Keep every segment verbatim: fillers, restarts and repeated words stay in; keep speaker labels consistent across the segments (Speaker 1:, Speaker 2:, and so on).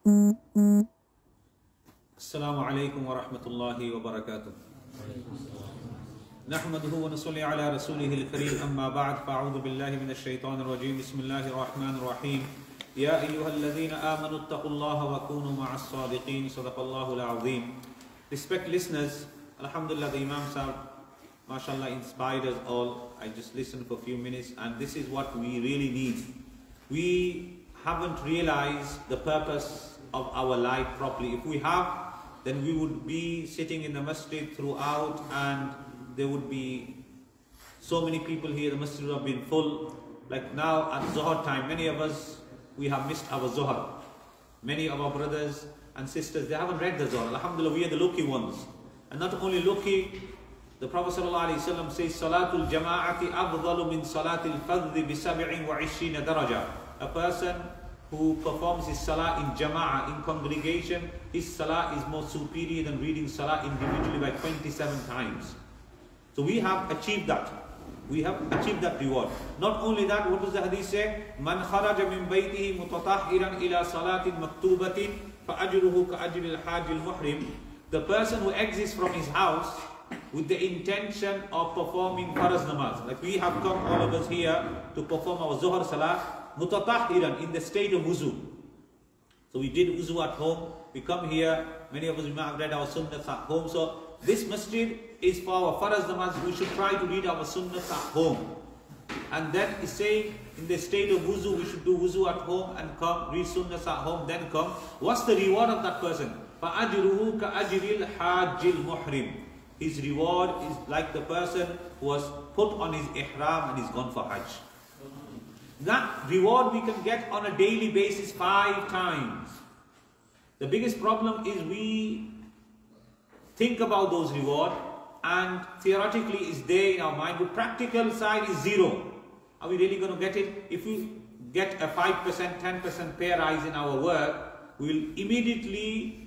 Speaker 1: Assalamu alaikum wa rahmatullahi wa barakatuh. Nahmaduhu wa nusalli ala rasulihi al-kareem, amma ba'd, fa'udhu billahi minash shaitanir rajeem, bismillahir rahmanir rahim. Ya ayyuhalladhina amanu attaqullaha wa kunu ma'as sadiqeen, sadaqallahu al-azim. Respect listeners, alhamdulillah, the Imam Sahib, mashallah, inspired us all. I just listened for a few minutes, and this is what we really need. We haven't realized the purpose of our life properly. If we have, then we would be sitting in the masjid throughout, and there would be so many people here. The masjid would have been full. Like now at Zohar time, many of us, we have missed our Zohar. Many of our brothers and sisters, they haven't read the Zohar. Alhamdulillah, we are the lucky ones. And not only lucky, the Prophet ﷺ says, Salatul Jama'ati afdalu min Salatil Fadhi bi sab'in wa ishina daraja. A person who performs his salah in jama'ah, in congregation, his salah is more superior than reading salah individually by twenty-seven times. So we have achieved that. We have achieved that reward. Not only that, what does the hadith say? Man kharaja min baytihi mutatahhiran ila salatin maktubatin fa ajruhu ka ajri al-hajj al-muhrim. The person who exits from his house with the intention of performing faraz namaz. Like we have come, all of us here, to perform our Zuhr salah, mutatahhiran, in the state of wuzu. So we did wuzu at home. We come here, many of us may have read our sunnahs at home. So this masjid is for our faraz namaz. We should try to read our sunnahs at home. And then it's saying, in the state of wuzu, we should do wuzu at home and come, read sunnahs at home, then come. What's the reward of that person? فَأَجْرُهُ كَأَجْرِ الْحَاجِّ الْمُحْرِمِ. His reward is like the person who was put on his ihram and is gone for hajj. That reward we can get on a daily basis five times. The biggest problem is we think about those rewards, and theoretically is there in our mind, but practical side is zero. Are we really going to get it? If we get a five percent, ten percent pay rise in our work, we will immediately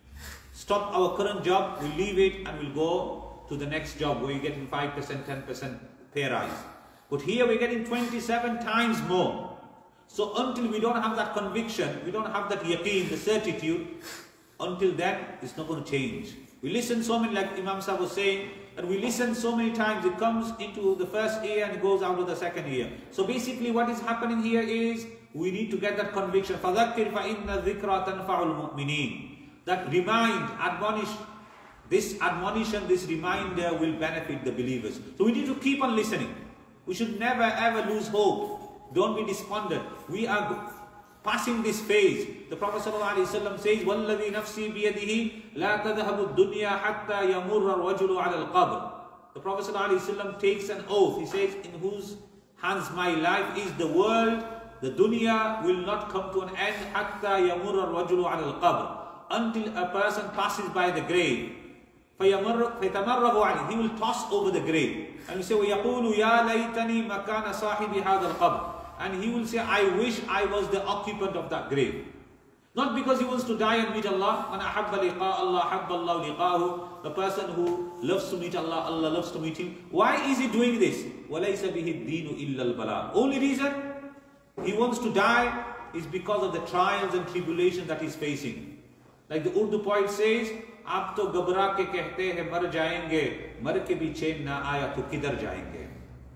Speaker 1: stop our current job, we'll leave it and we'll go to the next job where you're getting five percent, ten percent pay rise. But here we're getting twenty-seven times more. So until we don't have that conviction, we don't have that yaqeen, the certitude, until then it's not going to change. We listen so many, like Imam Sahib was saying, that we listen so many times, it comes into the first ear and it goes out of the second ear. So basically what is happening here is, we need to get that conviction. فَذَكِّرْ فَإِنَّ الذِّكْرَى تَنْفَعُ الْمُؤْمِنِينَ. That remind, admonish, this admonition, this reminder will benefit the believers. So we need to keep on listening. We should never ever lose hope. Don't be despondent. We are passing this phase. The Prophet ﷺ says, وَالَّذِي نَفْسِي بِيَدِهِ لَا تَذْهَبُ الدُّنْيَا حَتَّى يَمُرَّ الرَّجُلُ عَلَى الْقَبْرِ. The Prophet ﷺ takes an oath. He says, in whose hands my life is, the world, the dunya will not come to an end حَتَّى يَمُرَّ الرَّجُلُ عَلَى الْقَبْرِ, until a person passes by the grave. فَيَتَمَرَّغُ عَلَيْهِ, he will toss over the grave. And he say, وَيَقُولُ يَا لَيْتَنِي مَكَانَ صَاحِبِ هَذَا الْقَبْرِ. And he will say, I wish I was the occupant of that grave. Not because he wants to die and meet Allah. مَنْ أَحَبَّ لِقَاءَ اللَّهِ حَبَّ اللَّهُ لِقَاءَهُ. The person who loves to meet Allah, Allah loves to meet him. Why is he doing this? وَلَيْسَ بِهِ الدِّينُ إِلَّا الْبَلَاءُ. Only reason he wants to die is because of the trials and tribulations that he's facing. Like the Urdu poet says, "Aap to ghabra ke kehte hai mar jayenge, mar ke bhi chain na aaya to kidhar jayenge."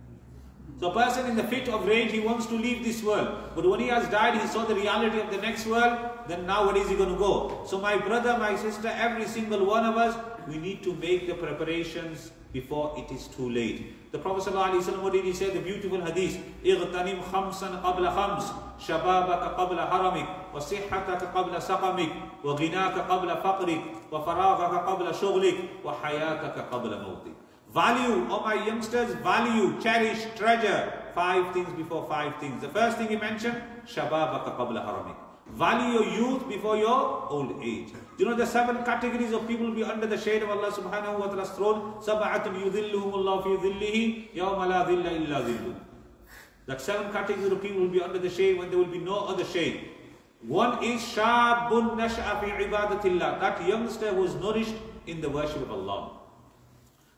Speaker 1: So a person in the fit of rage, he wants to leave this world. But when he has died, he saw the reality of the next world, then now where is he going to go? So my brother, my sister, every single one of us, we need to make the preparations before it is too late. The Prophet ﷺ, what did he say? The beautiful hadith, اغتنم خمسا قبل خمس, شبابك قبل حرمك, وصحتك قبل سقمك, وغناك قبل فقرك, وفراغك قبل شغلك, وحياتك قبل موتك. Value, oh my youngsters, value, cherish, treasure five things before five things. The first thing he mentioned, شبابك قبل حرمك. Value your youth before your old age. Do you know the seven categories of people will be under the shade of Allah subhanahu wa ta'ala's throne? سَبَعَةٌ يُذِلُّهُمُ اللَّهُ فِي ظِلِّهِ يَوْمَ لَا ظِلَّ إِلَّا ظِلُّهُ. That seven categories of people will be under the shade when there will be no other shade. One is شَابٌ نَشْأَ فِي عِبَادَةِ اللَّهِ. That youngster was nourished in the worship of Allah.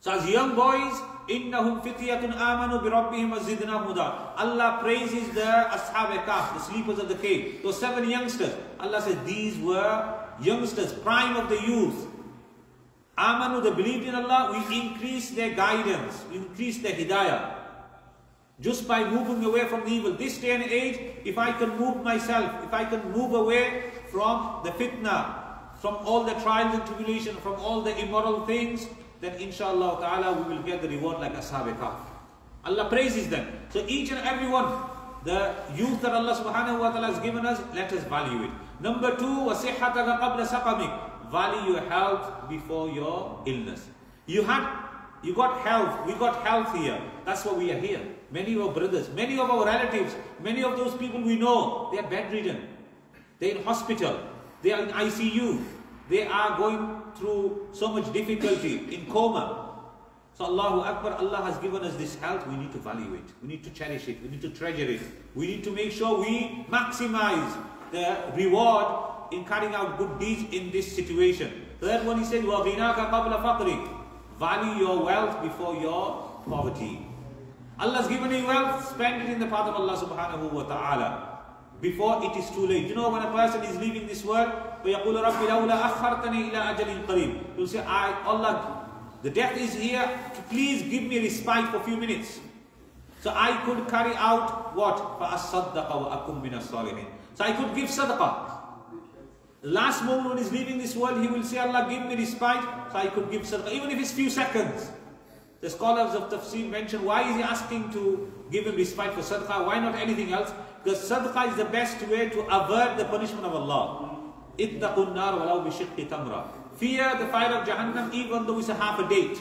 Speaker 1: So as young boys, إِنَّهُمْ فِتْيَةٌ آمَنُوا بِرَبِّهِمْ وَزِدْنَاهُمْ هُدًى. Allah praises the Ashab Kahf, the sleepers of the cave, those seven youngsters. Allah says these were youngsters, prime of the youth. Amanu, they believed in Allah, we increase their guidance, we increase their hidayah. Just by moving away from the evil. This day and age, if I can move myself, if I can move away from the fitna, from all the trials and tribulation, from all the immoral things, then inshallah ta'ala we will get the reward like Ashab Kahf. Allah praises them. So each and every one, the youth that Allah subhanahu wa ta'ala has given us, let us value it. Number two, وَصِحَّتَكَ قَبْلَ سَقَمِكَ. Value your health before your illness. You had, you got health, we got health here. That's why we are here. Many of our brothers, many of our relatives, many of those people we know, they are bedridden. They are in hospital. They are in I C U. They are going through so much difficulty, in coma. So Allahu Akbar, Allah has given us this health, we need to value it. We need to cherish it. We need to treasure it. We need to make sure we maximize the reward in carrying out good deeds in this situation. Third one, he said, وَغِنَاكَ قَبْلَ فَقْرِكَ. Value your wealth before your poverty. Allah has given you wealth, spend it in the path of Allah subhanahu wa ta'ala before it is too late. You know, when a person is leaving this world, وَيَقُولُ رَبِّ لَوْلَا أَخَّرْتَنِي إِلَىٰ أَجَلٍ قَرِيبٍ. He will say, I, Allah, the death is here, please give me respite for a few minutes. So I could carry out what? فَأَصَّدَّقَ وَأَكُمْ مِنَ الصَّالِحِينَ. So I could give sadaqah. Last moment when he's leaving this world, he will say, Allah, give me respite, so I could give sadaqah, even if it's few seconds. The scholars of tafsir mention, why is he asking to give him respite for sadaqah? Why not anything else? Because sadaqah is the best way to avert the punishment of Allah. اتَّقُوا النَّارَ وَلَوْ بِشِقِّ تَمْرَةٍ. Fear the fire of Jahannam even though it's a half a date.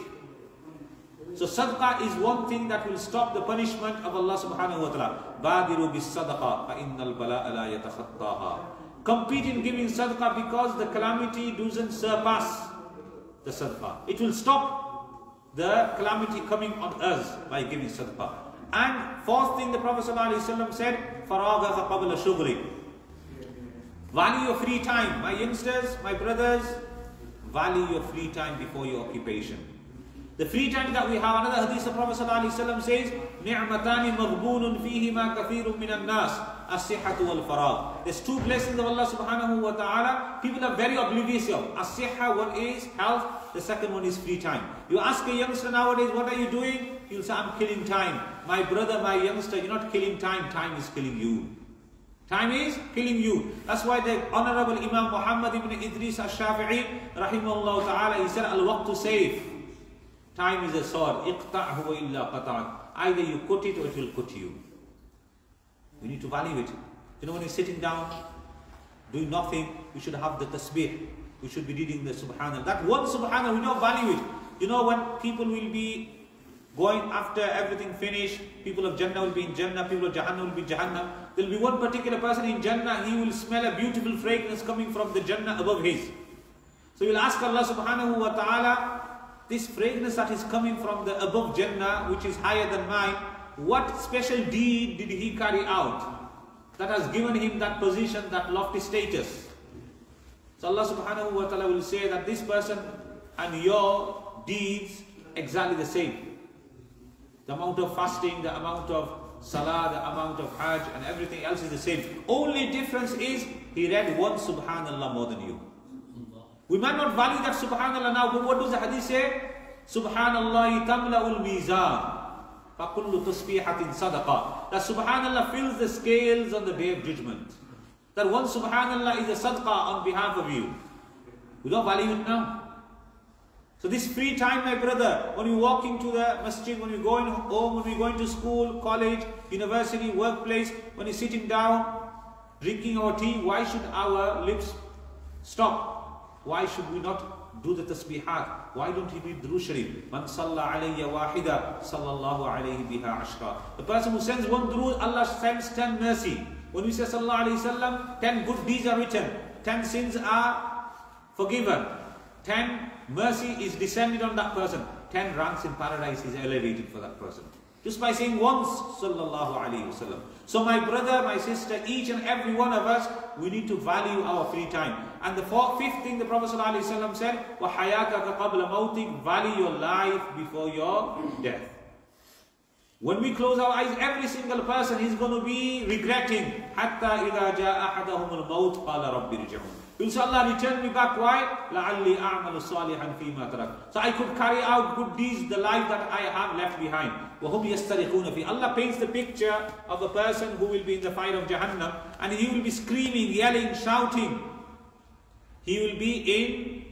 Speaker 1: So sadaqah is one thing that will stop the punishment of Allah subhanahu wa ta'ala. بَادِرُوا بِالصَّدَقَةِ فَإِنَّ الْبَلَاءَ لَا يَتَخَطَّاهَا. Compete in giving sadaqah because the calamity doesn't surpass the sadaqah. It will stop the calamity coming on us by giving sadaqah. And fourth thing the Prophet ﷺ said, فَرَاغَكَ قَبْلَ شُغْلِكَ. Value your free time. My youngsters, my brothers, value your free time before your occupation. The free time that we have, another hadith of Prophet ﷺ says, نِعْمَتَانِ مَغْبُونٌ فِيهِمَا كَثِيرٌ مِنَ النَّاسِ الصِّحَّةُ وَالْفَرَاغُ. There's two blessings of Allah subhanahu wa ta'ala. People are very oblivious of. As-sihha, one is health, the second one is free time. You ask a youngster nowadays, what are you doing? He'll say, I'm killing time. My brother, my youngster, you're not killing time, time is killing you. Time is killing you. That's why the Honorable Imam Muhammad ibn Idris al-Shafi'i, rahimahullah ta'ala, he said, Al-waqtu sayf. Time is a sword. Iqta'hu wa illa qata'ak. Either you cut it or it will cut you. We need to value it. You know, when you're sitting down, doing nothing, we should have the tasbih. We should be reading the subhanallah. That one subhanallah, we don't value it. You know, when people will be going after everything finished, people of Jannah will be in Jannah, people of Jahannam will be Jahannam. There will be one particular person in Jannah, he will smell a beautiful fragrance coming from the Jannah above his. So you'll ask Allah subhanahu wa ta'ala, this fragrance that is coming from the above Jannah, which is higher than mine, what special deed did he carry out that has given him that position, that lofty status? So Allah subhanahu wa ta'ala will say that this person and your deeds exactly the same. The amount of fasting, the amount of salah, the amount of hajj and everything else is the same. Only difference is he read one subhanallah more than you. We might not value that subhanallah now, but what does the hadith say? Subhanallah tamla'ul mizan. فَكُلُّ تَصْبِيحَةٍ صَدَقَةٍ. That subhanallah fills the scales on the day of judgment. That one subhanallah is a sadaqah on behalf of you. We don't value it now. So this free time, my brother, when you're walking to the masjid, when you're going home, when you're going to school, college, university, workplace, when you're sitting down, drinking our tea, why should our lips stop? Why should we not do the tasbihat? Why don't he read Durood Sharif? Man salla alayya wahida, sallallahu alayhi biha ashra. The person who sends one durood, Allah sends ten mercy. When we say sallallahu alayhi wasallam, ten good deeds are written, ten sins are forgiven, ten mercy is descended on that person, ten ranks in paradise is elevated for that person. Just by saying once, sallallahu alayhi wasallam. So my brother, my sister, each and every one of us, we need to value our free time. And the fourth, fifth thing the Prophet ﷺ said, وَحَيَاتَكَ قَبْلَ مَوْتِكَ, value your life before your death. When we close our eyes, every single person is going to be regretting. حَتَّى إِذَا جَاءَ أَحَدَهُمُ الْمَوْتِ قَالَ رَبِّ ارْجِعُونِ. Inshallah, return me back. Why? لَعَلِّي أَعْمَلُ صَالِحًا فِي مَا تَرَكْتُ. So I could carry out good deeds, the life that I have left behind. وَهُمْ يَسْتَرِخُونَ فِي. Allah paints the picture of a person who will be in the fire of Jahannam, and he will be screaming, yelling, shouting. He will be in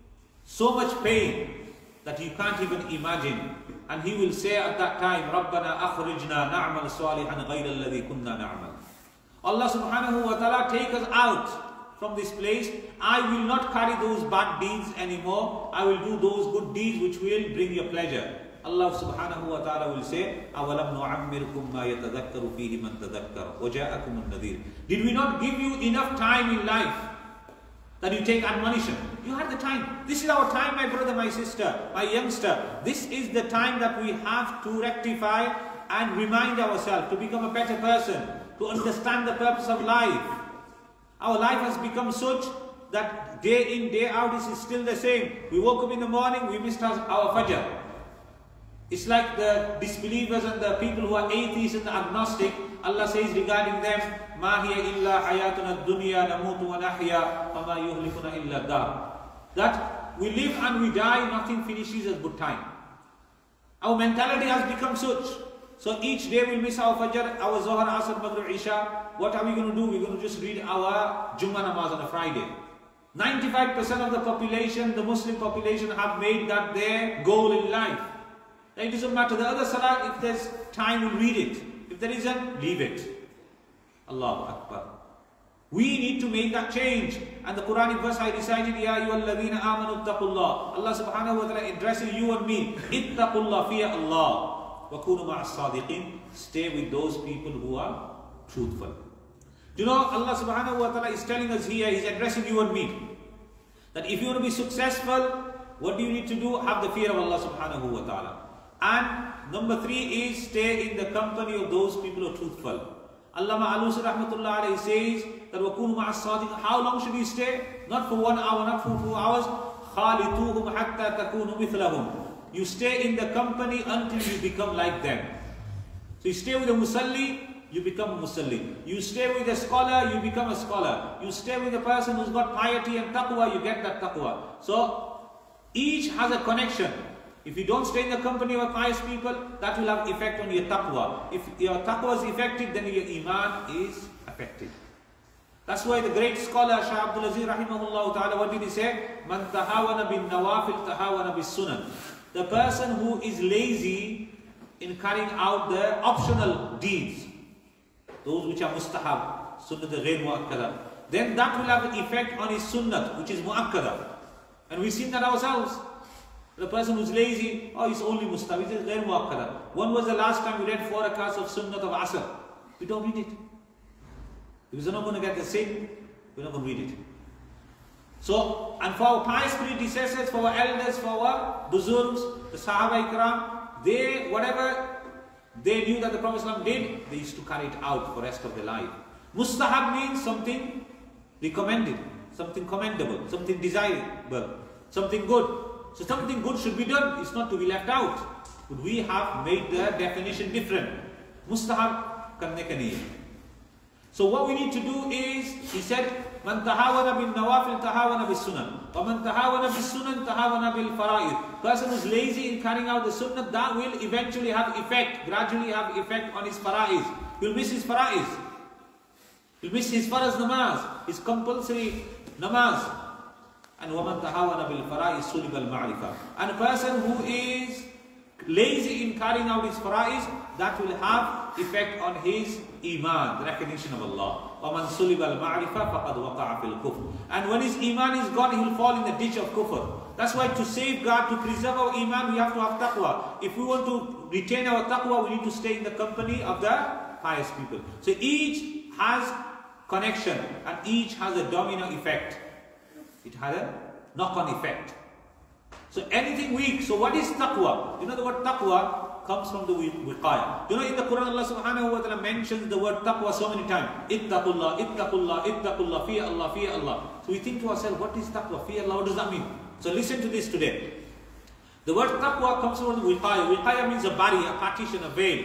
Speaker 1: so much pain that you can't even imagine. And he will say at that time, رَبَّنَا أَخْرِجْنَا نَعْمَلْ صَالِحًا غَيْرَ الَّذِي كُنَّا نَعْمَلْ. Allah subhanahu wa ta'ala, take us out from this place. I will not carry those bad deeds anymore. I will do those good deeds which will bring you pleasure. Allah subhanahu wa ta'ala will say, أَوَلَمْ نُعَمِّرْكُمْ مَا يَتَذَكَّرُ فِيهِ مَنْ تَذَكَّرَ وَجَاءَكُمُ النَّذِيرُ. Did we not give you enough time in life that you take admonition? You had the time. This is our time, my brother, my sister, my youngster. This is the time that we have to rectify and remind ourselves to become a better person, to understand the purpose of life. Our life has become such that day in, day out, this is still the same. We woke up in the morning, we missed our, our fajr. It's like the disbelievers and the people who are atheists and agnostic. Allah says regarding them, مَا هِيَ إِلَّا حَيَاتُنَا الدُّنْيَا نَمُوتُ وَنَحْيَا وَمَا يُهْلِكُنَا إِلَّا الدَّهْرُ. That we live and we die, nothing finishes at good time. Our mentality has become such. So each day we'll miss our Fajr, our Zohar, Asr, Maghrib, Isha. What are we going to do? We're going to just read our Jummah namaz on a Friday. ninety-five percent of the population, the Muslim population, have made that their goal in life. It doesn't matter. The other Salah, if there's time, we'll read it. If there isn't, leave it. Allahu Akbar. We need to make that change. And the Quranic verse I recited, Ya ayyuhalladhina amanu ittaqullah. Allah subhanahu wa ta'ala addressing you and me. Ittaqullah, fear Allah. Wa kunu ma'as sadiqin. Stay with those people who are truthful. Do you know, Allah subhanahu wa ta'ala is telling us here, He's addressing you and me, that if you want to be successful, what do you need to do? Have the fear of Allah subhanahu wa ta'ala. And number three is stay in the company of those people who are truthful. Allama Alusi rahmatullah alayhi says that وَكُونُوا مَعَ الصَّادِقِينَ. How long should you stay? Not for one hour, not for two hours. خَالِطُوهُمْ حَتَّى تَكُونُوا مِثْلَهُمْ. You stay in the company until you become like them. So you stay with a musalli, you become a musalli. You stay with a scholar, you become a scholar. You stay with a person who's got piety and taqwa, you get that taqwa. So each has a connection. If you don't stay in the company of pious people, that will have effect on your taqwa. If your taqwa is affected, then your iman is affected. That's why the great scholar Shaykh Abdul Aziz rahimahullah ta'ala, what did he say? Man tahawana bin nawafil tahawana bis sunan. The person who is lazy in carrying out the optional deeds, those which are mustahab, sunnah ghair muakkada, then that will have an effect on his sunnah, which is muakkada. And we've seen that ourselves. The person who's lazy, oh, it's only mustahab, it's ghair muakkada. When was the last time we read four rakats of sunnah of asr? We don't read it. Because we're not going to get the sin, we're not going to read it. So, and for our pious predecessors, for our elders, for our buzurgs, the Sahaba Ikram, they, whatever they knew that the Prophet ﷺ did, they used to carry it out for the rest of their life. Mustahab means something recommended, something commendable, something desirable, something good. So something good should be done, it's not to be left out. But we have made the definition different. Mustahab karne ka nahi hai. So what we need to do is, he said, Man tahawana bin nawafil tahawana bis sunan. Wa man tahawana bis sunan tahawana bil fara'id. Person who's lazy in carrying out the sunnah, that will eventually have effect, gradually have effect on his fara'id. He'll miss his fara'id. He'll miss his faraz namaz, his compulsory namaz. And وَمَنْ تَحَاوَنَ بِالْفَرَائِزِ سُلِبَ الْمَعْرِفَةِ. And a person who is lazy in carrying out his fara'is, that will have effect on his iman, the recognition of Allah. وَمَنْ سُلِبَ الْمَعْرِفَةِ فَقَدْ وَقَعَ فِي الْكُفْرِ. And when his iman is gone, he will fall in the ditch of kufr. That's why to safeguard, to preserve our iman, we have to have taqwa. If we want to retain our taqwa, we need to stay in the company of the pious people. So each has connection and each has a domino effect. It had a knock-on effect. So anything weak. So what is taqwa? You know the word taqwa comes from the wiqaya. You know, in the Quran, Allah subhanahu wa ta'ala mentions the word taqwa so many times. Ittaqullah, ittaqullah, ittaqullah, fear Allah, fear Allah. So we think to ourselves, what is taqwa? Fear Allah, what does that mean? So listen to this today. The word taqwa comes from the wiqaya. Wiqaya means a barrier, a partition, a veil.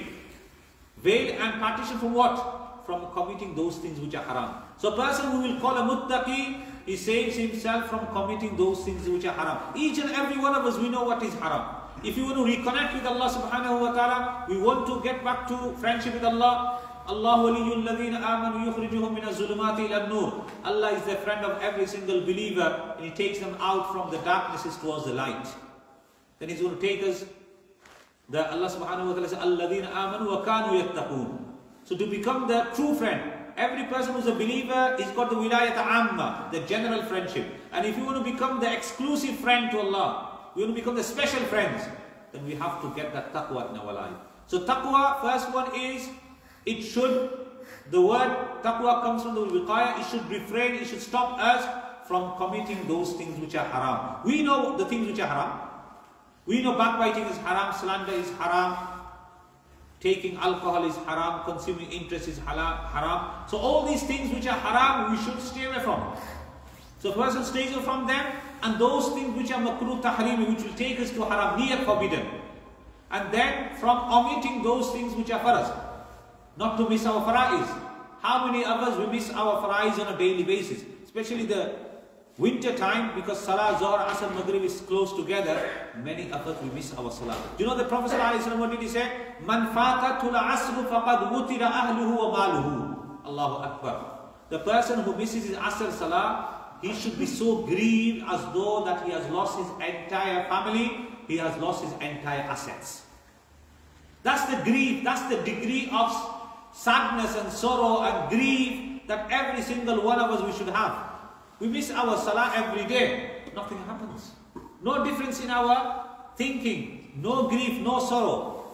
Speaker 1: Veil and partition from what? From committing those things which are haram. So a person who will call a muttaqi, he saves himself from committing those things which are haram. Each and every one of us, we know what is haram. If you want to reconnect with Allah subhanahu wa ta'ala, we want to get back to friendship with Allah. Allah waliyul ladhina amanu yukhrijuhum min az-zulumati ila an-nur. Allah is the friend of every single believer, and He takes them out from the darknesses towards the light. Then He's going to take us. The Allah subhanahu wa ta'ala says, "Alladhina amanu wa kanu yattaqun." So to become the true friend, every person who's a believer is got the wilayat amma, the general friendship. And if you want to become the exclusive friend to Allah, we want to become the special friends, then we have to get that taqwa in our life. So taqwa, first one is, it should, the word taqwa comes from the wiqaya, it should refrain, it should stop us from committing those things which are haram. We know the things which are haram. We know backbiting is haram, slander is haram, taking alcohol is haram, consuming interest is haram. So all these things which are haram, we should stay away from. So a person stays away from them, and those things which are makruh tahrimi, which will take us to haram, niyat forbidden. And then from omitting those things which are faraz, not to miss our fara'is. How many of us we miss our fara'is on a daily basis? Especially the winter time, because Salah, Zohar, Asr, Maghrib is close together, many of us we miss our Salah. Do you know the Prophet ﷺ, what did he say? Man fatatul asru faqad wutira ahluhu wa maluhu. Allahu Akbar. The person who misses his Asr Salah, he should be so grieved as though that he has lost his entire family, he has lost his entire assets. That's the grief, that's the degree of sadness and sorrow and grief that every single one of us we should have. We miss our salah every day, nothing happens. No difference in our thinking, no grief, no sorrow.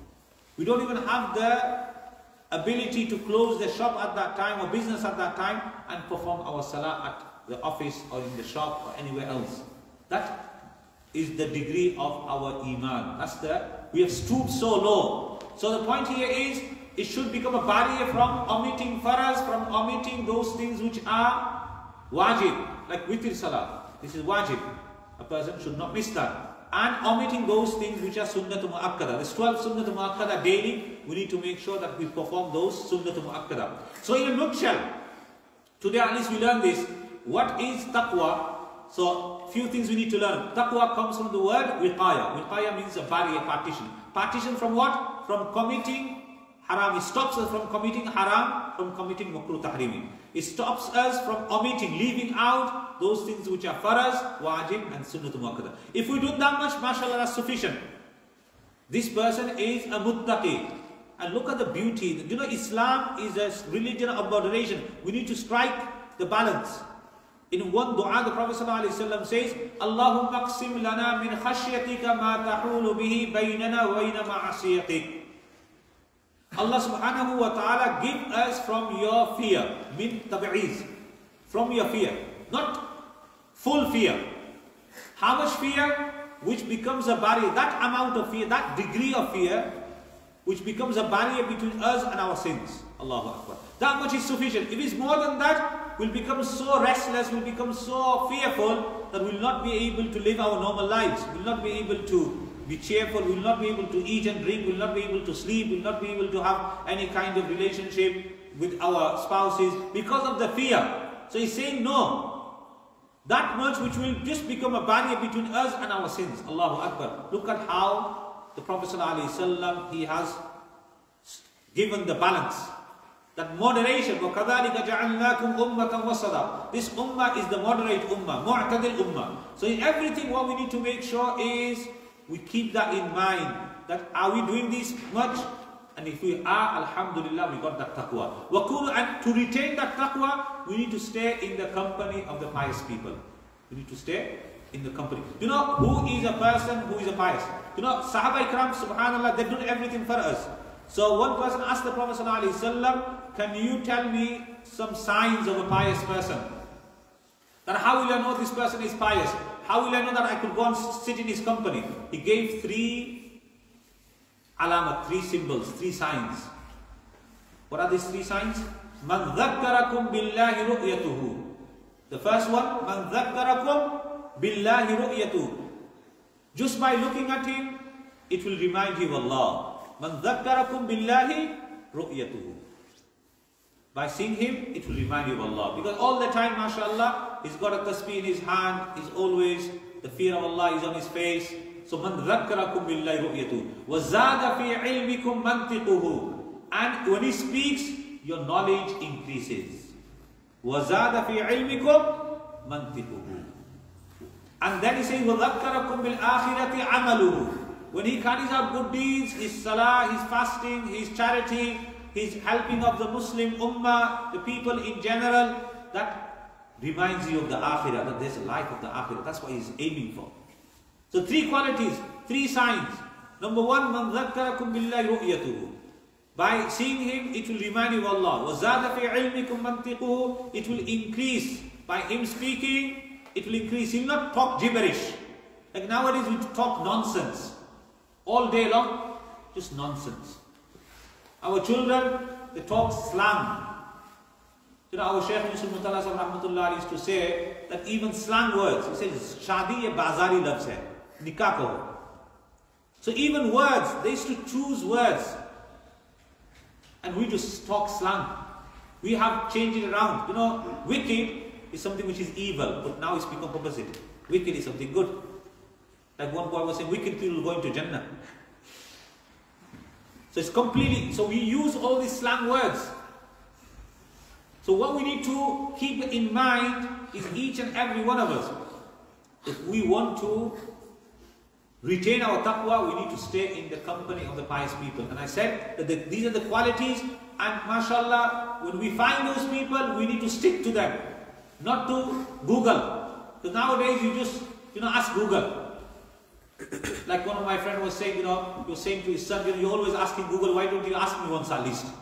Speaker 1: We don't even have the ability to close the shop at that time or business at that time and perform our salah at the office or in the shop or anywhere else. That is the degree of our iman. That's the, we have stooped so low. So the point here is, it should become a barrier from omitting faraz, from omitting those things which are wajib, like witr salah. This is wajib. A person should not miss that. And omitting those things which are sunnah mu'akkada. There's twelve sunnah mu'akkada daily. We need to make sure that we perform those sunnah mu'akkada. So in a nutshell, today at least we learn this. What is taqwa? So few things we need to learn. Taqwa comes from the word wiqaya. Wiqaya means a barrier, partition. Partition from what? From committing haram. It stops us from committing haram, from committing makruh tahrimi. It stops us from omitting, leaving out those things which are faraz, wajib and sunnah muakkada. If we do that much, mashallah, that's sufficient. This person is a muttaqi. And look at the beauty. You know, Islam is a religion of moderation. We need to strike the balance. In one dua, the Prophet ﷺ says, Allahumma qsim lana min khashyatika ma tahulu bihi baynana wa bayna ma'asiyatik. Allah subhanahu wa ta'ala, give us from your fear, min tabi'iz, from your fear, not full fear. How much fear? Which becomes a barrier, that amount of fear, that degree of fear, which becomes a barrier between us and our sins. Allahu Akbar. That much is sufficient. If it's more than that, we'll become so restless, we'll become so fearful that we'll not be able to live our normal lives. We'll not be able to be cheerful, we'll not be able to eat and drink, we'll not be able to sleep, we'll not be able to have any kind of relationship with our spouses because of the fear. So he's saying no. That much which will just become a barrier between us and our sins. Allahu Akbar. Look at how the Prophet ﷺ, he has given the balance. That moderation. وَكَذَلِكَ جَعَلْنَاكُمْ أُمَّةً وَسَطًا. This ummah is the moderate ummah, mu'tadil ummah. So in everything what we need to make sure is we keep that in mind. That are we doing this much? And if we are, alhamdulillah, we got that taqwa. And to retain that taqwa, we need to stay in the company of the pious people. We need to stay in the company. You know who is a person who is a pious? You know, Sahaba Ikram, subhanallah, they do everything for us. So one person asked the Prophet ﷺ, can you tell me some signs of a pious person? Then how will I know this person is pious? How will I know that I could go and sit in his company? He gave three alamat, three symbols, three signs. What are these three signs? Man dhakkarakum billahi ru'yatuhu. The first one, man dhakkarakum billahi ru'yatuhu. Just by looking at him, it will remind you of Allah. Man dhakkarakum billahi ru'yatuhu. By seeing him, it will remind you of Allah. Because all the time, mashallah, he's got a tasbih in his hand, he's always, the fear of Allah is on his face. So, man dhakkarakum billahi ru'yatuhu. Wa zada fi ilmikum mantiquhu. And when he speaks, your knowledge increases. Wa zada fi ilmikum mantiquhu. And then he says, wa dhakkarakum bil akhirati amaluhu. When he carries out good deeds, his salah, his fasting, his charity, his helping of the Muslim ummah, the people in general, that reminds you of the akhirah, that there's a life of the akhirah. That's what he's aiming for. So three qualities, three signs. Number one, man dhakkarakum billahi ru'yatuhu. By seeing him, it will remind you of Allah. وَزَادَ فِي عِلْمِكُمْ مَنْطِقُهُ. It will increase. By him speaking, it will increase. He will not talk gibberish. Like nowadays we talk nonsense. All day long, just nonsense. Our children, they talk slang. You know, our Shaykh Rahmatullah used to say that even slang words, he says, Shadi ye bazari lafz hai, nikah kaho. So even words, they used to choose words. And we just talk slang. We have changed it around. You know, wicked is something which is evil, but now it's become opposite. Wicked is something good. Like one boy was saying, wicked people go into Jannah. So it's completely, so we use all these slang words. So what we need to keep in mind is each and every one of us. If we want to retain our taqwa, we need to stay in the company of the pious people. And I said that the, these are the qualities, and mashallah, when we find those people, we need to stick to them. Not to Google. Because nowadays you just, you know, ask Google. Like one of my friends was saying, you know, he was saying to his son, you know, you're always asking Google, why don't you ask me once at least?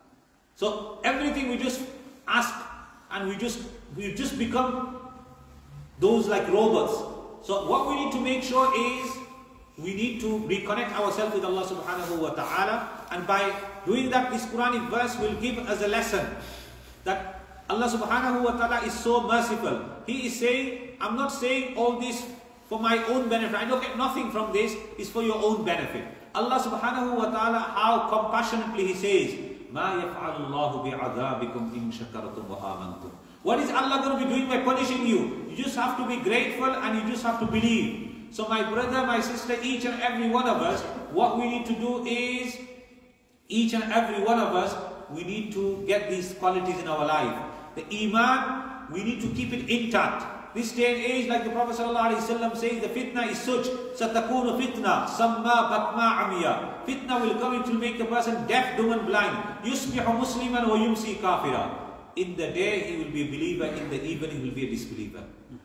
Speaker 1: So everything we just ask, and we just, we just become those like robots. So what we need to make sure is, we need to reconnect ourselves with Allah subhanahu wa ta'ala, and by doing that, this Quranic verse will give us a lesson that Allah subhanahu wa ta'ala is so merciful. He is saying, I'm not saying all this for my own benefit. I don't get nothing from this, is for your own benefit. Allah subhanahu wa ta'ala, how compassionately He says, مَا يَفْعَلُ اللَّهُ بِعَذَابِكُمْ إِن شَكَرْتُمْ وَآمَنْتُمْ. What is Allah going to be doing by punishing you? You just have to be grateful and you just have to believe. So my brother, my sister, each and every one of us, what we need to do is, each and every one of us, we need to get these qualities in our life. The Iman, we need to keep it intact. This day and age, like the Prophet ﷺ says, the fitna is such, satakunu fitna, samma batma amiya. Fitna will come, it will make the person deaf, dumb and blind. Yusbihu musliman wa yumsi kafira. In the day he will be a believer, in the evening he will be a disbeliever.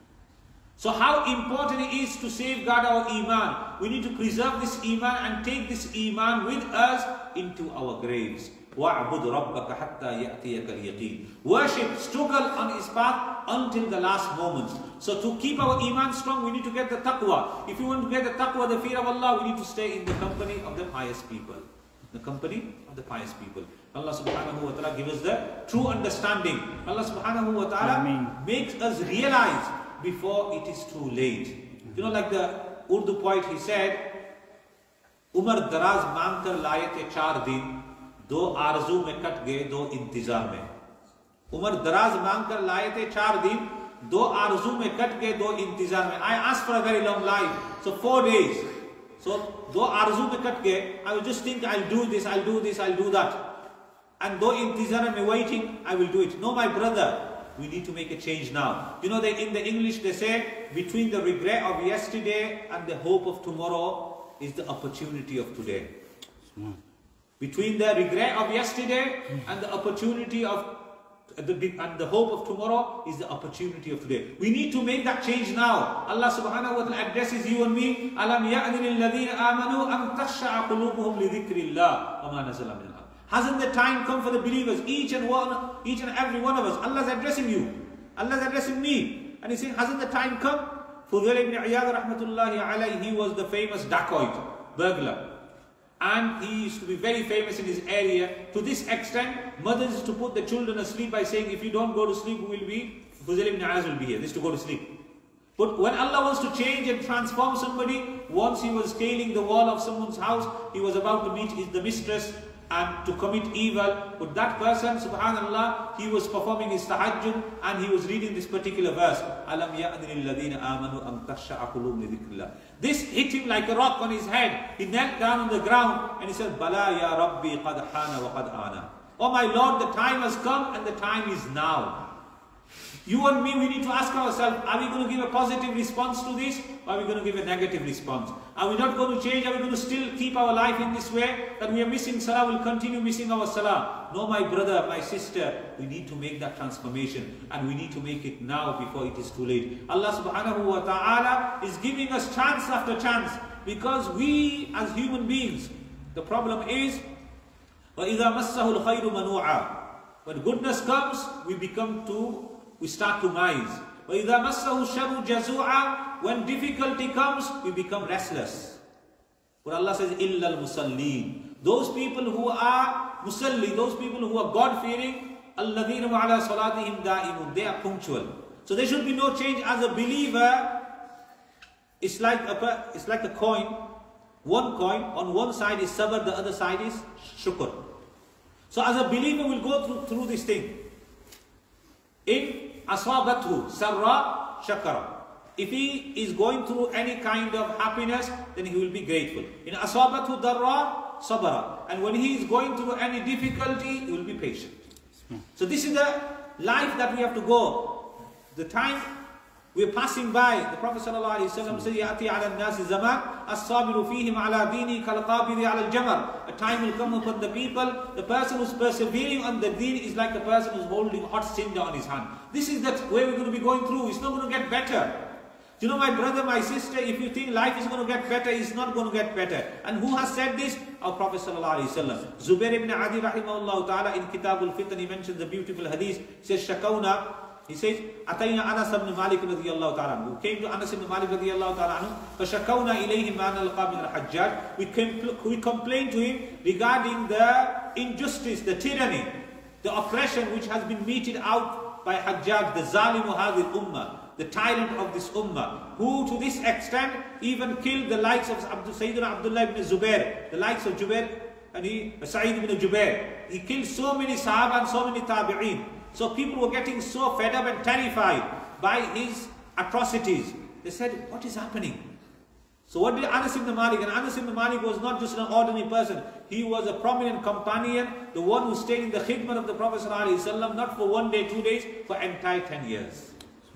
Speaker 1: So how important it is to safeguard our Iman. We need to preserve this Iman and take this Iman with us into our graves. وَاعْبُدْ رَبَّكَ حَتَّى يَأْتِيَكَ الْيَقِينَ. Worship, struggle on His path until the last moments. So to keep our Iman strong, we need to get the taqwa. If you want to get the taqwa, the fear of Allah, we need to stay in the company of the pious people. The company of the pious people. Allah subhanahu wa ta'ala give us the true understanding. Allah subhanahu wa ta'ala makes us realize before it is too late. You know, like the Urdu poet, he said, Umar daraz maan kar laaye the char din, do arzu mein kat gaye, do intizar mein. Umar daraz maan kar laaye the char din, do arzu mein kat gaye, do intizar mein. I asked for a very long life, so four days. So, do arzu mein kat gaye, I will just think, I'll do this, I'll do this, I'll do that. And though intizar mein waiting, I will do it. No, my brother, we need to make a change now. You know, they, in the English they say, between the regret of yesterday and the hope of tomorrow is the opportunity of today. Mm. Between the regret of yesterday mm. and the opportunity of the, and the hope of tomorrow is the opportunity of today. We need to make that change now. Allah subhanahu wa ta'ala addresses you and me. Alam ya'dini alladhina amanu an takhsha'a qulubuhum li dhikrillah wa ma nazala min al-haq. Hasn't the time come for the believers, each and one, each and every one of us? Allah's addressing you. Allah's addressing me. And He's saying, hasn't the time come? Fudail ibn Iyad rahmatullahi alayhi, he was the famous dacoit, burglar. and he used to be very famous in his area. To this extent, mothers used to put the children asleep by saying, if you don't go to sleep, we will be, Fuzail ibn Iyaz will be here. This is to go to sleep. But when Allah wants to change and transform somebody, once he was scaling the wall of someone's house, he was about to meet the mistress and to commit evil. But that person, subhanallah, he was performing his tahajjud and he was reading this particular verse. Alam ya'ni lilladhina amanu an takhsha'a qulubum li dhikrillah. This hit him like a rock on his head. He knelt down on the ground and he said, Bala ya Rabbi qad hana wa qad ana. Oh my Lord, the time has come and the time is now. You and me, we need to ask ourselves, are we going to give a positive response to this, or are we going to give a negative response? Are we not going to change? Are we going to still keep our life in this way, that we are missing salah, we'll continue missing our salah? No, my brother, my sister, we need to make that transformation, and we need to make it now before it is too late. Allah subhanahu wa ta'ala is giving us chance after chance, because we as human beings, the problem is, وَإِذَا مَسَّهُ الْخَيْرُ مَنُوعًا. When goodness comes, we become too we start to mize. وَإِذَا مَسَّهُ الشَّرُّ جَزُوعًا. When difficulty comes, we become restless. But Allah says, إِلَّا الْمُسَلِّينَ. Those people who are musalli, those people who are God-fearing, الَّذِينَ وَعَلَى صَلَاتِهِمْ دَائِمُونَ. They are punctual. So there should be no change. As a believer, it's like a, it's like a coin. One coin, on one side is sabr, the other side is shukr. So as a believer, we'll go through, through this thing. In asabathu sarra shakara. If he is going through any kind of happiness, then he will be grateful. In asabathu darra sabara. And when he is going through any difficulty, he will be patient. So this is the life that we have to go. The time we are passing by, the Prophet sallallahu alaihi wasallam said, "Yati ala an-nas zaman as-sabiru fihim ala dini kal-qabidi ala al-jamar." A time will come upon the people. The person who's persevering on the deen is like a person who's holding hot cinder on his hand. This is the way we're going to be going through. It's not going to get better. Do you know, my brother, my sister, if you think life is going to get better, it's not going to get better. And who has said this? Our Prophet sallallahu alaihi wasallam. Zubair ibn Adi rahimahullah ta'ala in Kitab al-Fitan, he mentions the beautiful hadith. He says, Shakawna. He says, Atayna Anas ibn Malik radiyallahu ta'ala. We came to Anas ibn Malik radiyallahu ta'ala. فَشَكَوْنَا إِلَيْهِ مَا نَلْقَى مِنَ الْحَجَّاجِ. We, compl- we complained to him regarding the injustice, the tyranny, the oppression which has been meted out by Hajjaj, the Zalimu Hadil Ummah, the tyrant of this Ummah, who to this extent even killed the likes of Abdul Sayyidina Abdullah ibn Zubair, the likes of Jubair, and he, Sa'id ibn Jubair. He killed so many Sahaba and so many Tabi'een. So people were getting so fed up and terrified by his atrocities. They said, what is happening? So what did Anas ibn Malik? And Anas ibn Malik was not just an ordinary person. He was a prominent companion, the one who stayed in the khidmat of the Prophet ﷺ, not for one day, two days, for entire ten years.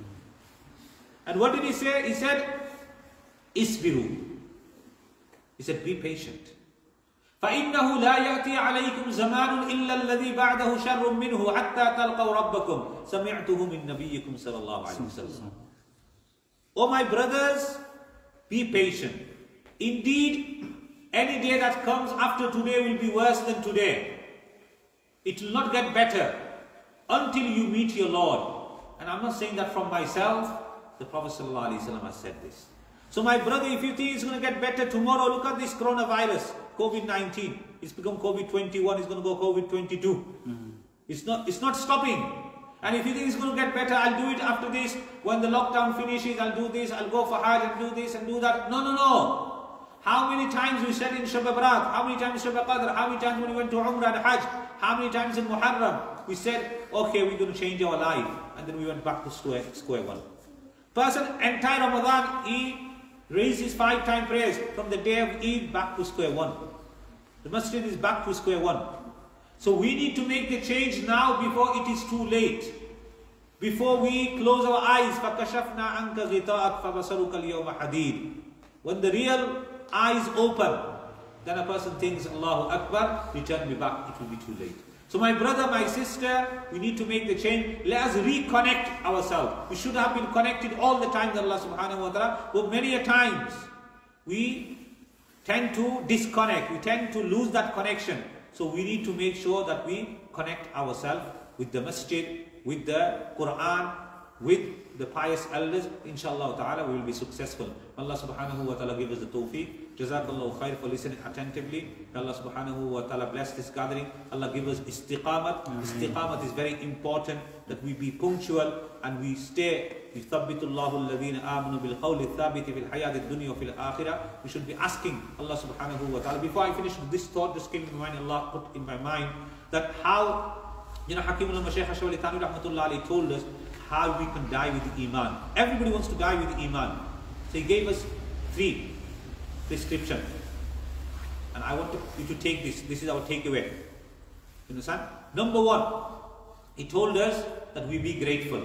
Speaker 1: And what did he say? He said, Isbiru. He said, be patient. فإنه لا يأتي عليكم زمان إلا الذي بعده شر منه حتى تلقوا ربكم سمعته من نبيكم صلى الله عليه وسلم. Oh my brothers, be patient. Indeed, any day that comes after today will be worse than today. It will not get better until you meet your Lord. And I'm not saying that from myself. The Prophet ﷺ has said this. So my brother, if you think it's going to get better tomorrow, look at this coronavirus, COVID nineteen. It's become COVID twenty-one, it's going to go COVID twenty-two. Mm-hmm. It's not, it's not stopping. And if you think it's going to get better, I'll do it after this. When the lockdown finishes, I'll do this, I'll go for Hajj and do this and do that. No, no, no. How many times we said in Shab Barat, how many times in Shab Qadr, how many times when we went to Umrah and Hajj, how many times in Muharram, we said, okay, we're going to change our life. And then we went back to square, square one. Person, entire Ramadan, he raised his five time prayers from the day of Eid back to square one. The masjid is back to square one. So we need to make the change now before it is too late. Before we close our eyes, فَكَشَفْنَا عَنْكَ غِطَاءَكَ فَبَصَرُكَ الْيَوْمَ حَدِيدٌ. When the real eyes open, then a person thinks, Allahu Akbar, return me back, it will be too late. So my brother, my sister, we need to make the change. Let us reconnect ourselves. We should have been connected all the time with Allah subhanahu wa ta'ala. But many a times, we tend to disconnect. We tend to lose that connection. So we need to make sure that we connect ourselves with the masjid, with the Quran, with the pious elders. Inshallah ta'ala, we will be successful. Allah subhanahu wa ta'ala give us the tawfiq. Jazakallahu khair for listening attentively. May Allah subhanahu wa ta'ala bless this gathering. Allah give us istiqamat. Istiqamat is very important, that we be punctual and we stay. يثبت الله الذين آمنوا بالقول الثابت في الحياة الدنيا وفي الآخرة. We should be asking Allah subhanahu wa ta'ala. Before I finish this thought, just came in my mind, Allah put in my mind that how, you know, Hakimullah Mashaykh Ashwali Thani Rahmatullah Ali told us how we can die with the Iman. Everybody wants to die with the Iman. So he gave us three prescription, and I want to, you to take this. This is our takeaway. You understand? Number one, he told us that we be grateful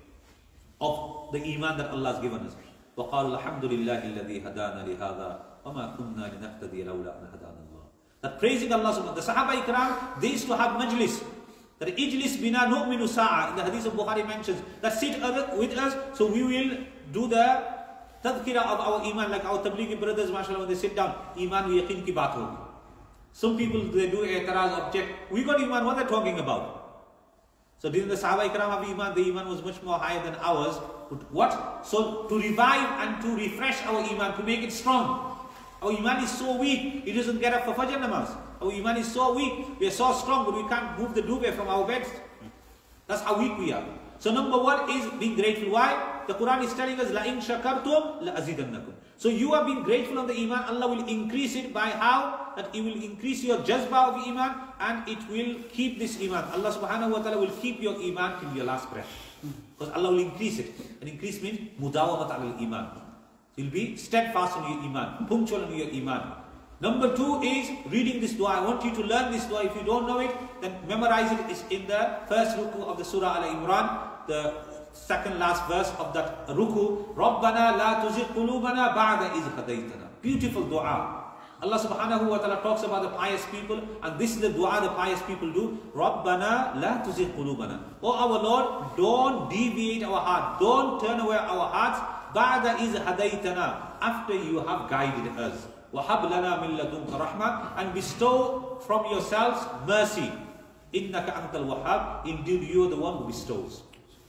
Speaker 1: of the iman that Allah has given us. وَقَالَ الْحَمْدُ لِلَّهِ الَّذِي هَدَانَ لِهَذَا وَمَا كُنَّا لِنَهْتَدِيَ لَوْلَا أَنْ هَدَانَ اللَّهُ. That praising Allah subhanahu wa ta'ala. The Sahaba Ikram, they used to have majlis. That ijlis bina nu'minu sa'a. In the Hadith of Bukhari mentions that sit with us, so we will do the tadhkira of our iman, like our tablighi brothers, mashallah, when they sit down, iman wa yaqeen ki baat hogi. Some people, they do i'tiraz, object, we got iman, what they're talking about? So didn't the Sahaba Ikram have iman? The iman was much more higher than ours. But what? So to revive and to refresh our iman, to make it strong. Our iman is so weak, it doesn't get up for Fajr namaz. Our iman is so weak, we are so strong, but we can't move the duvet from our beds. That's how weak we are. So number one is being grateful. Why? The Quran is telling us, لَإِن شَكَرْتُمْ لَأَزِيدَنَّكُمْ. So you are being grateful on the iman, Allah will increase it by how? That He will increase your jazba of iman, and it will keep this iman. Allah subhanahu wa ta'ala will keep your iman till your last breath. Because Allah will increase it. And increase means mudawamat al iman. So you'll be steadfast on your iman, punctual on your iman. Number two is reading this dua. I want you to learn this dua. If you don't know it, then memorize it. It's in the first ruku of the Surah Al-Imran, the second last verse of that ruku. رَبَّنَا لَا تُزِغْ قُلُوبَنَا بَعْدَ إِذْ هَدَيْتَنَا. Beautiful dua. Allah subhanahu wa ta'ala talks about the pious people, and this is the dua the pious people do. رَبَّنَا لَا تُزِغْ قُلُوبَنَا. Oh our Lord, don't deviate our heart. Don't turn away our hearts. بَعْدَ إِذْ هَدَيْتَنَا. After you have guided us. وَهَبْ لَنَا مِن لَدُنْكَ رَحْمَةً. And bestow from yourselves mercy. إِنَّكَ أَنْتَ الْوَهَّابُ. Indeed you are the one who bestows.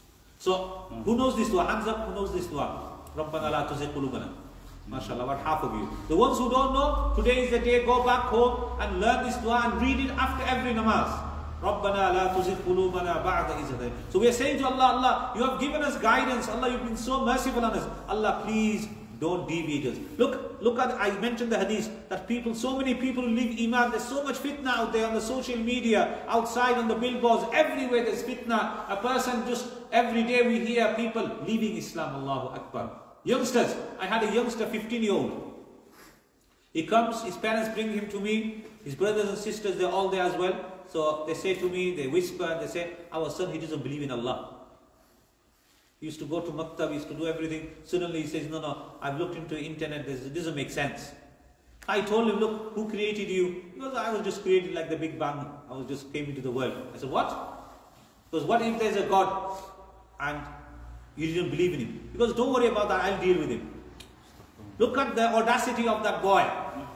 Speaker 1: So, who knows this dua? Hands up, who knows this dua? رَبَّنَا لَا تُزِغْ قُلُوبَنَا. MashaAllah, what half of you? The ones who don't know, today is the day, go back home and learn this dua and read it after every namaz. رَبَّنَا لَا تُزِغْ قُلُوبَنَا بَعْدَ إِذْ هَدَيْتَنَا. So we are saying to Allah, Allah, you have given us guidance. Allah, you've been so merciful on us. Allah, please don't deviate us. Look, look at, I mentioned the hadith, that people, so many people live iman. There's so much fitna out there on the social media, outside on the billboards, everywhere there's fitna. A person just, every day we hear people leaving Islam, Allahu Akbar. Youngsters, I had a youngster, fifteen year old. He comes, his parents bring him to me, his brothers and sisters, they're all there as well. So they say to me, they whisper and they say, our son, he doesn't believe in Allah. He used to go to maktab, he used to do everything. Suddenly he says, no, no, I've looked into the internet, this doesn't make sense. I told him, look, who created you? He goes, I was just created like the Big Bang. I was just came into the world. I said, what? Because what if there's a God and you didn't believe in him? Because don't worry about that, I'll deal with him. Look at the audacity of that boy.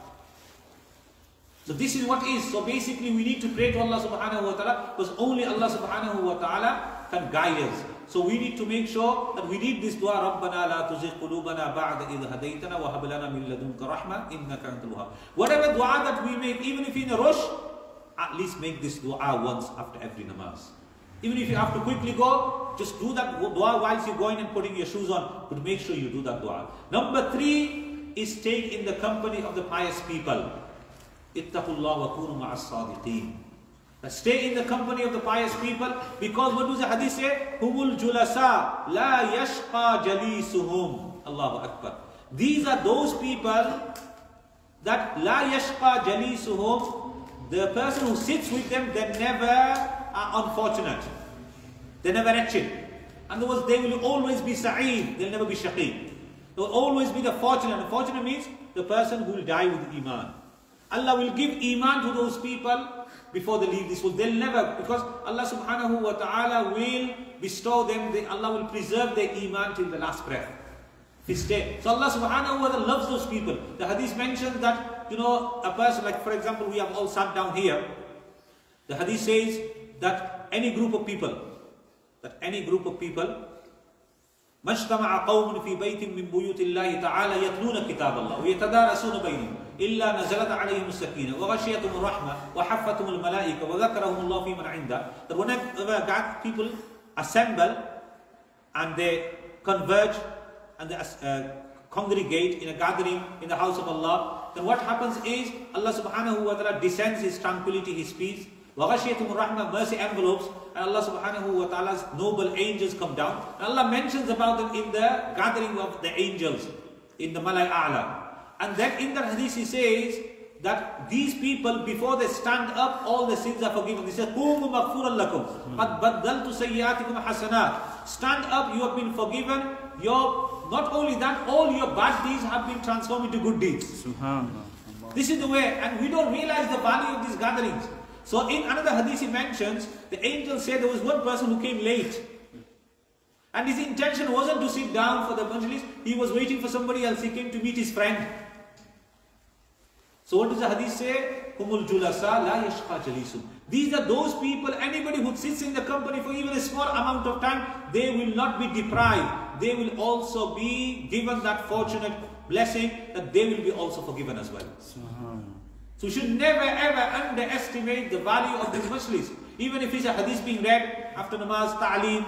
Speaker 1: So this is what is. So basically we need to pray to Allah subhanahu wa ta'ala, because only Allah subhanahu wa ta'ala can guide us. So we need to make sure that we read this dua, رَبَّنَا لَا تُزِغْ قُلُوبَنَا بَعْدَ إِذْ هَدَيْتَنَا وَهَبْ لَنَا مِن لَدُنْكَ رَحْمَةً إِنَّكَ أَنْتَ الْوَهَّابُ. Whatever dua that we make, even if in a rush, at least make this dua once after every namaz. Even if you have to quickly go, just do that dua whilst you're going and putting your shoes on, but make sure you do that dua. Number three is stay in the company of the pious people. اتَّقُوا اللَّهَ وَكُونُوا مَعَ الصَّادِقِينَ. Stay in the company of the pious people, because what does the hadith say? Humul julasa la yashqa jalisuhum. Allahu Akbar. These are those people that la yashqa jalisuhum. The person who sits with them, they never are unfortunate. They never wretched. In other words, they will always be sa'id. They'll never be shaqi. They will always be the fortunate. The fortunate means the person who will die with iman. Allah will give iman to those people before they leave this world. They'll never, because Allah subhanahu wa ta'ala will bestow them, they, Allah will preserve their iman till the last breath. This day. So Allah subhanahu wa ta'ala loves those people. The hadith mentions that, you know, a person, like for example, we have all sat down here. The hadith says that any group of people, that any group of people, مَجْتَمَعَ قَوْمٌ فِي بَيْتٍ مِّن بُيُوتِ اللَّهِ تَعَالَى يَتْلُونَ كِتَابَ اللَّهِ وَيَتَدَارَسُونَ بَيْنِهِمْ. إلا نزلت عليهم السكينة وغشيتهم الرحمة وحفتهم الملائكة وذكرهم الله في من عنده. That whenever God, people assemble and they converge and they uh, congregate in a gathering in the house of Allah, then what happens is Allah subhanahu wa ta'ala descends His tranquility, His peace. وَغَشِيَتُمُ الرَّحْمَةِ, mercy envelopes, and Allah subhanahu wa ta'ala's noble angels come down. And Allah mentions about them in the gathering of the angels, in the Malay A'la. And then in that hadith He says that these people, before they stand up, all the sins are forgiven. He says, قُومُوا مَغْفُورًا لَكُمْ قَدْ بَدَّلْتُ سَيِّئَاتِكُمْ حَسَنَاتٍ. Stand up, you have been forgiven. Your, not only that, all your bad deeds have been transformed into good deeds. Subhanallah. This is the way, and we don't realize the value of these gatherings. So in another hadith He mentions, the angel said there was one person who came late. And his intention wasn't to sit down for the majlis, he was waiting for somebody else, he came to meet his friend. So what does the hadith say? Humul julasa la yashqa jalisum. These are those people, anybody who sits in the company for even a small amount of time, they will not be deprived. They will also be given that fortunate blessing that they will be also forgiven as well. So we should never ever underestimate the value of these majlis. Even if it's a hadith being read after namaz, ta'aleem,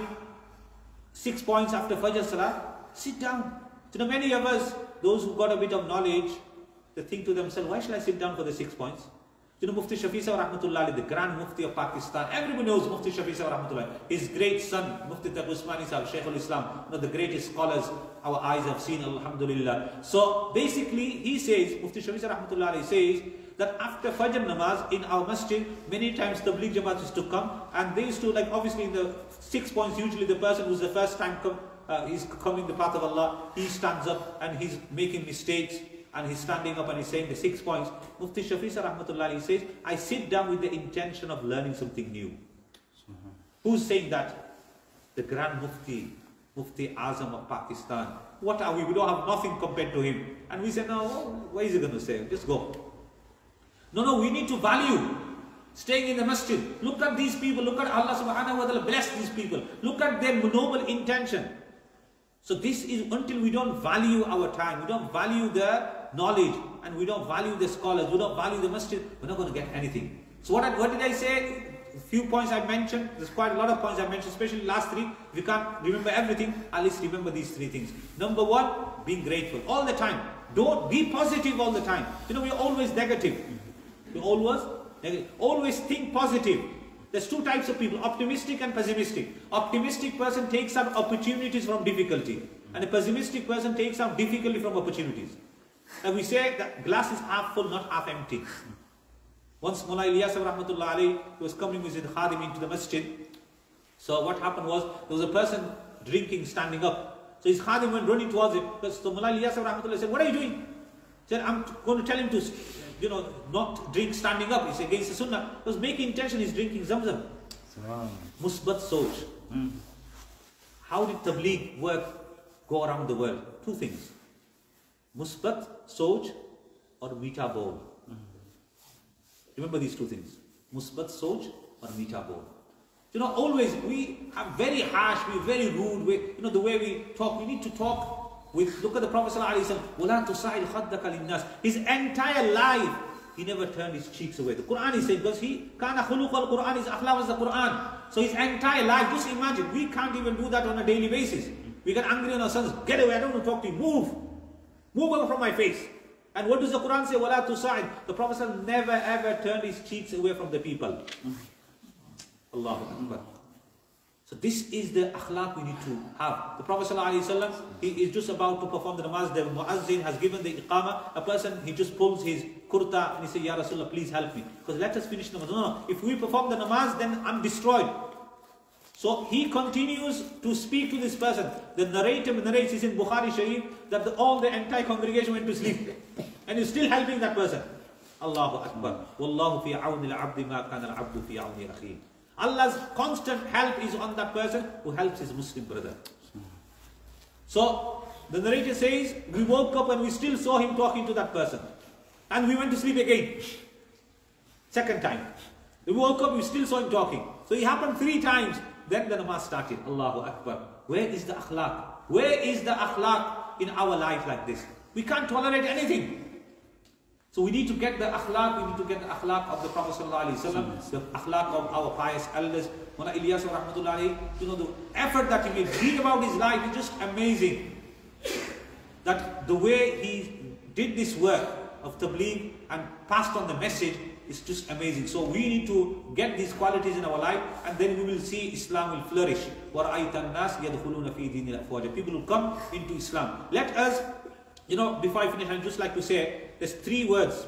Speaker 1: six points after Fajr Salah, sit down. You know, many of us, those who got a bit of knowledge, they think to themselves, why should I sit down for the six points? You know, Mufti Rahmatullah, the Grand Mufti of Pakistan, everybody knows Mufti Rahmatullah. His great son, Mufti Usmani Sahib, Shaikhul Islam, one of the greatest scholars our eyes have seen, Alhamdulillah. So basically, he says, Mufti Rahmatullah says, that after Fajr namaz in our masjid, many times Tabligh Jamaat used to come, and they used to, like obviously in the six points, usually the person who's the first time come, uh, he's coming the path of Allah, he stands up and he's making mistakes, and he's standing up and he's saying the six points. Mufti Shafi Rahmatullah says, I sit down with the intention of learning something new. Mm-hmm. Who's saying that? The Grand Mufti, Mufti Azam of Pakistan. What are we? We don't have nothing compared to him. And we say, no, what is he going to say? Just go. No, no, we need to value staying in the masjid. Look at these people. Look at Allah subhanahu wa ta'ala bless these people. Look at their noble intention. So this is until we don't value our time, we don't value the knowledge, and we don't value the scholars, we don't value the masjid, we're not going to get anything. So what, I, what did I say? A few points I mentioned. There's quite a lot of points I mentioned, especially last three. If you can't remember everything, at least remember these three things. Number one, being grateful all the time. Don't be positive all the time. You know, we're always negative. We always, always think positive. There's two types of people, optimistic and pessimistic. Optimistic person takes up opportunities from difficulty, and a pessimistic person takes up difficulty from opportunities. And we say that glass is half full, not half empty. Once Mullah Ilyas Rahmatullah alayhi was coming with his khadim into the masjid. So what happened was, there was a person drinking, standing up. So his khadim went running towards him. So Mullah Ilyas Rahmatullah said, what are you doing? He said, I'm going to tell him to, you know, not drink standing up. It's against the Sunnah. He was making intention, he's drinking Zamzam. Musbat Soj. Mm. How did Tabligh work go around the world? Two things. Musbat Soj or Mita Bowl. Mm. Remember these two things. Musbat Soj or Mita Bowl. You know, always we are very harsh, we're very rude. We, you know, the way we talk, we need to talk. With, look at the Prophet ﷺ, his entire life, he never turned his cheeks away. The Quran is saying, because he, kana khuluq al-Quran, his akhlaq was the Quran. So his entire life, just imagine, we can't even do that on a daily basis. We get angry on our sons, get away, I don't want to talk to you, move. Move away from my face. And what does the Quran say? Wala tusa'id. The Prophet ﷺ never ever turned his cheeks away from the people. Allahu Akbar. So this is the akhlaq we need to have. The Prophet ﷺ, he is just about to perform the namaz. The muazzin has given the iqamah. A person, he just pulls his kurta and he says, Ya Rasulullah, please help me. Because let us finish the namaz. No, no, if we perform the namaz, then I'm destroyed. So he continues to speak to this person. The narrator narrates, is in Bukhari Sharif, that the, all the entire congregation went to sleep. And he's still helping that person. Allahu Akbar. Wallahu fi awni al-abdi ma kana al-abdu fi awni akhi. Allah's constant help is on that person who helps his Muslim brother. So the narrator says, we woke up and we still saw him talking to that person. And we went to sleep again. Second time. We woke up, we still saw him talking. So it happened three times. Then the namaz started. Allahu Akbar. Where is the akhlaq? Where is the akhlaq in our life like this? We can't tolerate anything. So we need to get the akhlaq, we need to get the akhlaq of the Prophet sallallahu alaihi wasallam, the akhlaq of our pious elders. Mona Ilyas rahmatullah alayhi, you know, the effort that he made, read about his life is just amazing. That the way he did this work of tabligh and passed on the message is just amazing. So we need to get these qualities in our life, and then we will see Islam will flourish. People will come into Islam. Let us, you know, before I finish, I'd just like to say, there's three words: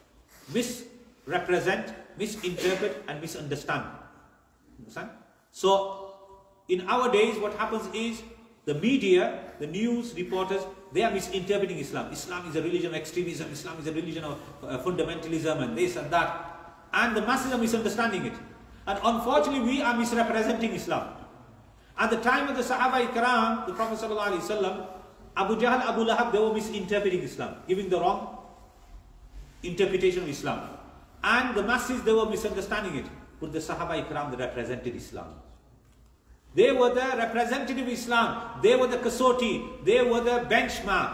Speaker 1: misrepresent, misinterpret, and misunderstand. Understand? So, in our days, what happens is, the media, the news reporters, they are misinterpreting Islam. Islam is a religion of extremism, Islam is a religion of uh, fundamentalism, and this and that. And the masses are misunderstanding it. And unfortunately, we are misrepresenting Islam. At the time of the Sahaba Ikram, the Prophet ﷺ, Abu Jahl, Abu Lahab, they were misinterpreting Islam, giving the wrong interpretation of Islam. And the masses, they were misunderstanding it. But the Sahaba Ikram, they represented Islam. They were the representative of Islam. They were the kasoti. They were the benchmark.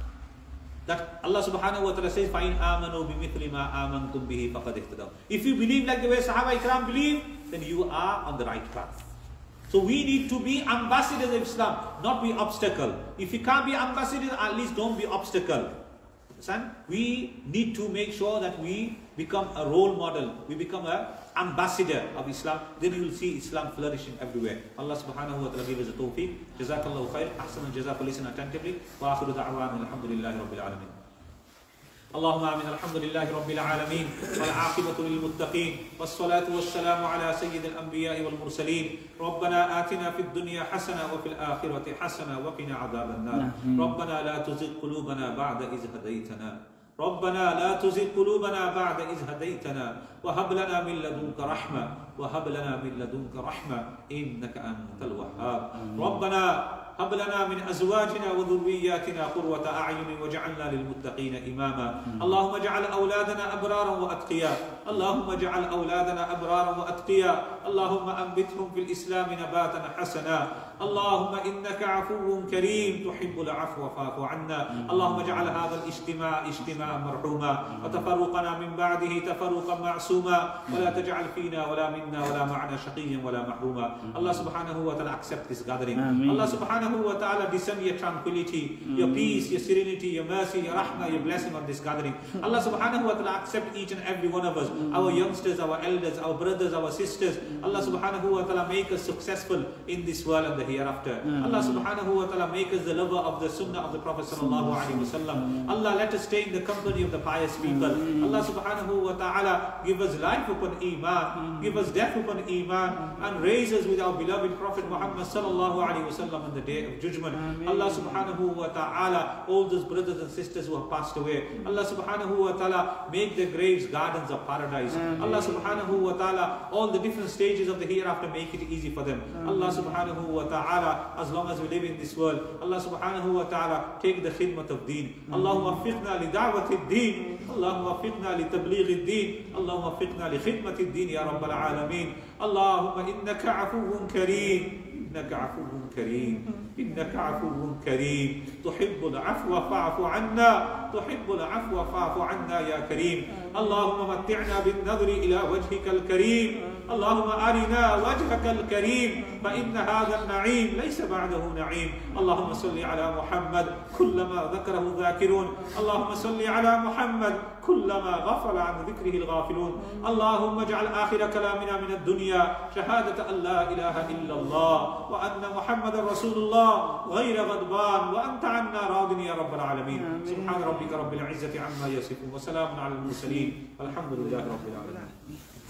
Speaker 1: That Allah subhanahu wa ta'ala says, فَإِنْ آمَنُوا بِمِثْلِ مَا آمَنْتُمْ بِهِ فَقَدْ اهْتَدَوْا. If you believe like the way Sahaba Ikram believe, then you are on the right path. So we need to be ambassadors of Islam, not be obstacle. If you can't be ambassadors, at least don't be obstacle. Understand? We need to make sure that we become a role model. We become an ambassador of Islam. Then you will see Islam flourishing everywhere. Allah subhanahu wa ta'ala give us a tawfiq. Jazakallahu khair. Ahsan al-jazak. Listen attentively. Wa akhiru da'wan alhamdulillahi rabbil alamin. اللهم آمين الحمد لله رب العالمين والعاقبة للمتقين والصلاة والسلام على سيد الأنبياء والمرسلين ربنا آتنا في الدنيا حسنة وفي الآخرة حسنة وقنا عذاب النار ربنا لا تزغ قلوبنا بعد إذ هديتنا ربنا لا تزغ قلوبنا بعد إذ هديتنا وهب لنا من لدنك رحمة وهب لنا من لدنك رحمة إنك أنت الوهاب ربنا هب لنا من أزواجنا وذرياتنا قرة أعين واجعلنا للمتقين إماما اللهم اجعل أولادنا أبرارا وأتقياء اللهم اجعل أولادنا أبرارا وأتقياء اللهم أنبتهم في الإسلام نباتا حسنا اللهم إنك عفو كريم تحب العفو فاعف عنا اللهم اجعل هذا الاجتماع اجتماعا مرحوما وتفرقنا من بعده تفرقا معصوما ولا تجعل فينا ولا منا ولا معنا شقيا ولا محروما Allah subhanahu wa ta'ala accept this gathering. Allah subhanahu wa ta'ala descend your tranquility, your peace, your serenity, your mercy, your rahmah, your blessing on this gathering. Allah subhanahu wa ta'ala accept each and every one of us, our youngsters, our elders, our brothers, our sisters. Allah subhanahu wa ta'ala make us successful in this world and the hereafter. Allah subhanahu wa ta'ala make us the lover of the sunnah of the Prophet sallallahu alaihi wasallam. Allah let us stay in the company of the pious people. Allah subhanahu wa ta'ala give us life upon iman, give us death upon iman, and raise us with our beloved Prophet Muhammad sallallahu alaihi wasallam on the day of judgment. Allah subhanahu wa ta'ala, all those brothers and sisters who have passed away, Allah subhanahu wa ta'ala make their graves gardens of paradise. Allah subhanahu wa ta'ala, all the different stages of the hereafter make it easy for them. Allah subhanahu wa ta'ala, as long as we live in this world, Allah subhanahu wa ta'ala take the khidmat of deen. Allahumma waffiqna li da'wati ad-deen, Allahumma waffiqna li tablighi ad-deen, Allahumma waffiqna li khidmati ad-deen ya rabbal alameen. Allahumma innaka afuwwun kareem, إنك عفو كريم إنك عفو كريم تحب العفو فاعف عنا تحب العفو فاعف عنا يا كريم اللهم متعنا بالنظر إلى وجهك الكريم اللهم أرنا وجهك الكريم فإن هذا النعيم ليس بعده نعيم اللهم صل على محمد كلما ذكره الذاكرون اللهم صل على محمد كلما غفل عن ذكره الغافلون اللهم اجعل آخر كلامنا من الدنيا شهادة أن لا إله إلا الله وأن محمد رسول الله غير غضبان وأنت عنا راض يا رب العالمين سبحان ربك رب العزة عما يصفون وسلام على المرسلين والحمد لله رب العالمين.